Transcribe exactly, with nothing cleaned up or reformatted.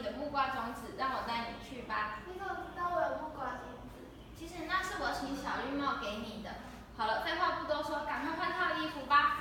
的木瓜种子，让我带你去吧。 你怎么知道我有木瓜种子？ 其实那是我请小绿帽给你的。好了，废话不多说，赶快换套衣服吧。